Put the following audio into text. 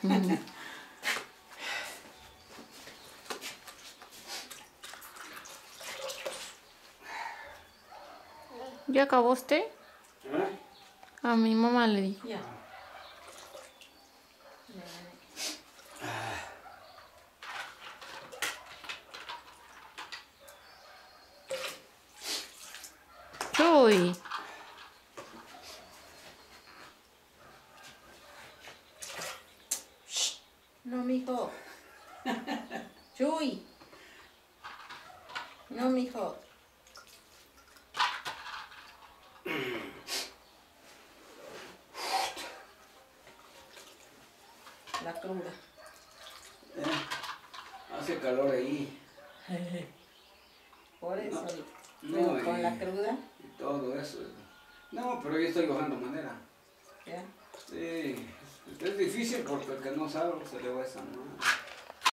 ¿Ya acabó usted? A mi mamá le dijo. Ya. Chuy. No, mijo. Chuy. No, mijo. La cruda. Hace calor ahí. Por eso. No, Pero con la cruda. Y todo eso. No, pero yo estoy bajando madera. Ya. Sí, es difícil porque el que no sabe se le va esa mano.